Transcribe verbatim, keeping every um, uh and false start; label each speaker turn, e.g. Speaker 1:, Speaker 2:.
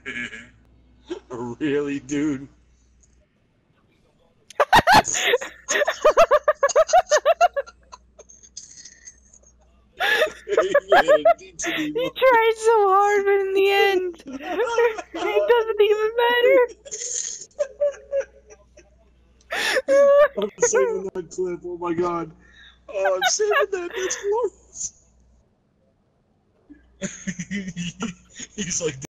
Speaker 1: Really, dude?
Speaker 2: You tried so hard, but in the end, it doesn't even matter.
Speaker 1: I'm saving that clip. Oh my god. Oh, I'm saving that. That's glorious. He's like.